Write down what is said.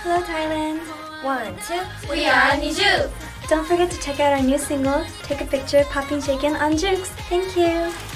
Hello Thailand. 1, 2. We are NiziU. Don't forget to check out our new single, Take a Picture, Popping Shaken on JOOX. Thank you.